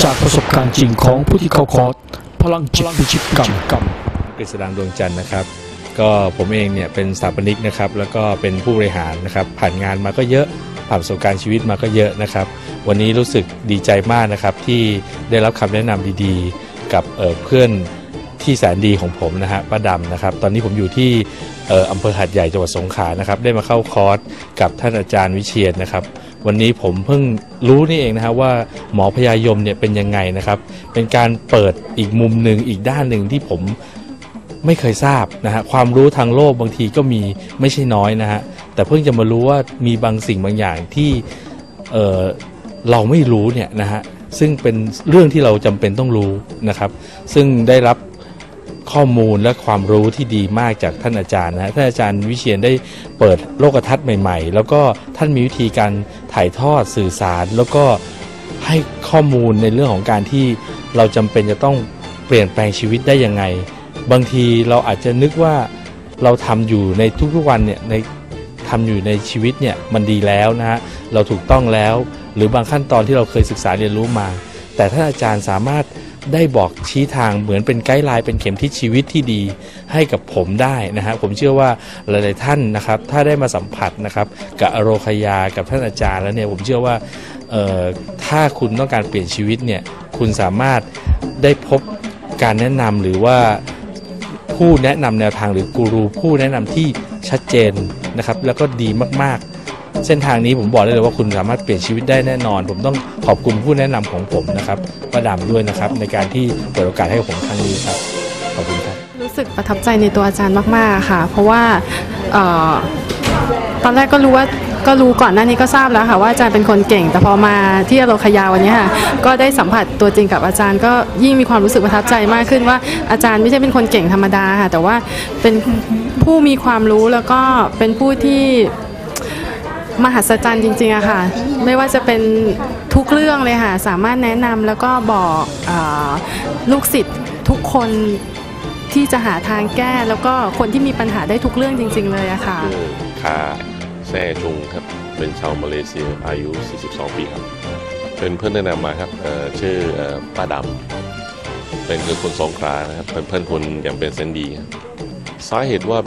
จากประสบการณ์จริงของผู้ที่เข้าคอร์สพลังจิตพิชิตกรรมกฤษดางดวงจันทร์นะครับก็ผมเองเนี่ยเป็นสถาปนิกนะครับแล้วก็เป็นผู้บริหารนะครับผ่านงานมาก็เยอะผ่านประสบการณ์ชีวิตมาก็เยอะนะครับวันนี้รู้สึกดีใจมากนะครับที่ได้รับคำแนะนำดีๆกับเพื่อนที่แสนดีของผมนะฮะป้าดำนะครับตอนนี้ผมอยู่ที่อำเภอหาดใหญ่จังหวัดสงขลานะครับได้มาเข้าคอร์สกับท่านอาจารย์วิเชียรนะครับวันนี้ผมเพิ่งรู้นี่เองนะครับว่าหมอพยายมเนี่ยเป็นยังไงนะครับเป็นการเปิดอีกมุมหนึ่งอีกด้านหนึ่งที่ผมไม่เคยทราบนะฮะความรู้ทางโลกบางทีก็มีไม่ใช่น้อยนะฮะแต่เพิ่งจะมารู้ว่ามีบางสิ่งบางอย่างที่เราไม่รู้เนี่ยนะฮะซึ่งเป็นเรื่องที่เราจำเป็นต้องรู้นะครับซึ่งได้รับข้อมูลและความรู้ที่ดีมากจากท่านอาจารย์นะท่านอาจารย์วิเชียรได้เปิดโลกทัศน์ใหม่ๆแล้วก็ท่านมีวิธีการถ่ายทอดสื่อสารแล้วก็ให้ข้อมูลในเรื่องของการที่เราจำเป็นจะต้องเปลี่ยนแปลงชีวิตได้ยังไงบางทีเราอาจจะนึกว่าเราทำอยู่ในทุกๆวันเนี่ยทำอยู่ในชีวิตเนี่ยมันดีแล้วนะฮะเราถูกต้องแล้วหรือบางขั้นตอนที่เราเคยศึกษาเรียนรู้มาแต่ท่านอาจารย์สามารถได้บอกชี้ทางเหมือนเป็นไกด์ไลน์เป็นเข็มทิศชีวิตที่ดีให้กับผมได้นะฮะผมเชื่อว่าหลายๆท่านนะครับถ้าได้มาสัมผัสนะครับกับอโรคยากับท่านอาจารย์แล้วเนี่ยผมเชื่อว่าถ้าคุณต้องการเปลี่ยนชีวิตเนี่ยคุณสามารถได้พบการแนะนำหรือว่าผู้แนะนำแนวทางหรือกูรูผู้แนะนำที่ชัดเจนนะครับแล้วก็ดีมากๆเส้นทางนี้ผมบอกได้เลยว่าคุณสามารถเปลี่ยนชีวิตได้แน่นอนผมต้องขอบคุณผู้แนะนำของผมนะครับป้าดำด้วยนะครับในการที่เปิดโอกาสให้ผมครั้งนี้ครับขอบคุณครับรู้สึกประทับใจในตัวอาจารย์มากๆค่ะเพราะว่าตอนแรกก็รู้ก่อนหน้านี้ก็ทราบแล้วค่ะว่าอาจารย์เป็นคนเก่งแต่พอมาที่อโรคยาวันนี้ค่ะก็ได้สัมผัสตัวจริงกับอาจารย์ก็ยิ่งมีความรู้สึกประทับใจมากขึ้นว่าอาจารย์ไม่ใช่เป็นคนเก่งธรรมดาค่ะแต่ว่าเป็นผู้มีความรู้แล้วก็เป็นผู้ที่มหัศจรรย์จริงๆอะค่ะไม่ว่าจะเป็นทุกเรื่องเลยค่ะสามารถแนะนำแล้วก็บอกลูกศิษย์ทุกคนที่จะหาทางแก้แล้วก็คนที่มีปัญหาได้ทุกเรื่องจริงๆเลยอะค่ะค่ะแซ่จุงครับเป็นชาวมาเลเซียอายุ42 ปีครับเป็นเพื่อนแนะนำมาครับชื่อป้าดำเป็นคนสงขลานะครับเป็นเพื่อนคนอย่างเป็นเซนดีสาเหตุว่า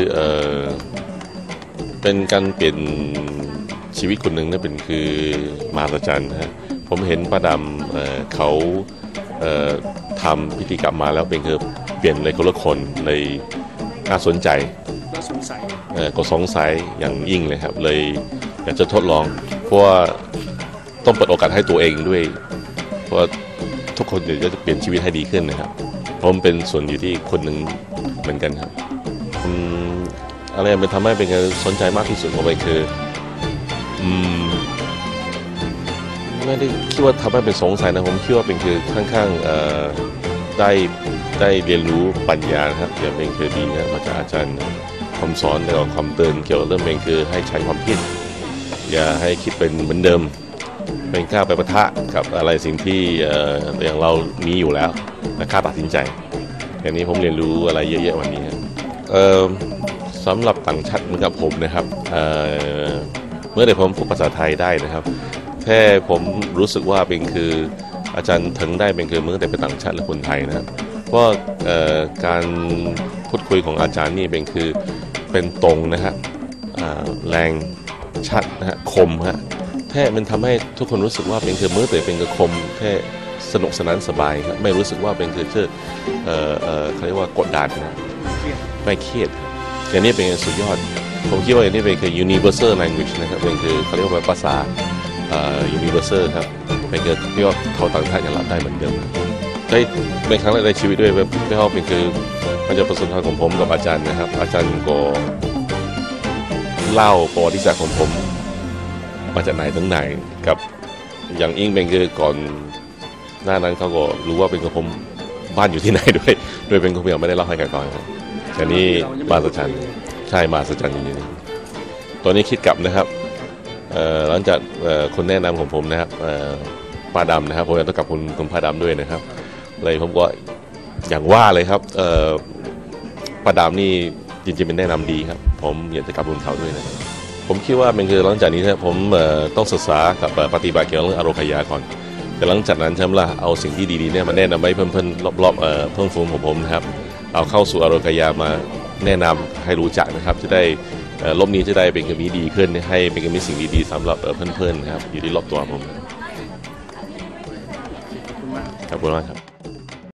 เป็นการเปลี่ยนชีวิตคนหนึ่งนั่นเป็นคือมหัศจรรย์นะฮะผมเห็นป้าดำเขาทำพิธีกรรมมาแล้วเป็นคือเปลี่ยนในคนละคนเลยน่าสนใจก็สงสัยอย่างยิ่งเลยครับเลยอยากจะทดลองเพราะว่าต้องเปิดโอกาสให้ตัวเองด้วยเพราะทุกคนเดี๋ยวจะเปลี่ยนชีวิตให้ดีขึ้นนะครับผมเป็นส่วนอยู่ที่คนหนึ่งเหมือนกันครับอะไรมันทำให้เป็นการสนใจมากที่สุดของผมคือไม่ได้คิดว่าทำให้เป็นสงสัยนะผมคิดว่าเป็นคือข้างๆได้เรียนรู้ปัญญาครับอย่างเป็นคือดีนะมาจากอาจารย์คำสอนแล้วก็ความเตือนเกี่ยวกับเรื่องเป็นคือให้ใช้ความคิดอย่าให้คิดเป็นเหมือนเดิมเป็นกล้าไปปะทะกับอะไรสิ่งที่อย่างเรามีอยู่แล้วนะกล้าตัดสินใจอย่างนี้ผมเรียนรู้อะไรเยอะๆวันนี้ครับสำหรับต่างชาติเหมือนกับผมนะครับเมื่อได้ผมพูดภาษาไทยได้นะครับแค่ผมรู้สึกว่าเป็นคืออาจารย์ถึงได้เป็นคือเมื่อได้เป็นต่างชาติและคนไทยนะครับเพราะการพูดคุยของอาจารย์นี่เป็นตรงนะฮะแรงชัดนะฮะคมฮะแท้มันทำให้ทุกคนรู้สึกว่าเป็นคือเมื่อแต่เป็นคือคมแค่สนุกสนานสบายครับไม่รู้สึกว่าเป็นคือเขาเรียกว่ากดดันนะไม่เครียดอย่างนี้เป็นสุดยอดผมคิดว่าอย่างนี้เป็นคือ universal language นะครับเป็นคือเขาเรียกว่าภาษาuniversal ครับเป็นคือที่ว่าเขาต่างชาติยังรับได้เหมือนเดิมได้เป็นครั้งแรกในชีวิตด้วยไม่ว่าเป็นคือมันจะประสบการณ์ของผมกับอาจารย์นะครับอาจารย์ก็เล่าประวัติศาสตร์ของผมมาจากไหนถึงไหนกับอย่างอิงเป็นคือก่อนหน้านั้นเขาก็รู้ว่าเป็นกับผมบ้านอยู่ที่ไหนด้วยโดยเป็นคนยังไม่ได้เล่าให้กันก่อนครับแต่นี่มาสัจจันใช่มาสัจจันจริงๆตัวนี้คิดกลับนะครับหลังจากคนแนะนำของผมนะครับป้าดำนะครับผมอยากต้องกับคุณป้าดำด้วยนะครับเลยผมก็อย่างว่าเลยครับป้าดำนี่จริงๆเป็นแนะนำดีครับผมอยากจะกลับคุณเขาด้วยนะผมคิดว่าเป็นคือหลังจากนี้นะผมต้องศึกษากับปฏิบัติเกี่ยวกับเรื่องอโรคยาก่อนแต่หลังจากนั้นใช่ไหมล่ะเอาสิ่งที่ดีๆเนี่ยมาแนะนำให้เพื่อนๆรอบๆเพื่อนฝูงของผมนะครับเอาเข้าสู่อโรคยามาแนะนำให้รู้จักนะครับจะได้รอบนี้จะได้เป็นกระมีดีขึ้นให้เป็นกระมีสิ่งดีๆสำหรับเพื่อนๆนะครับอยู่ที่รอบตัวผมขอบคุณมากครับ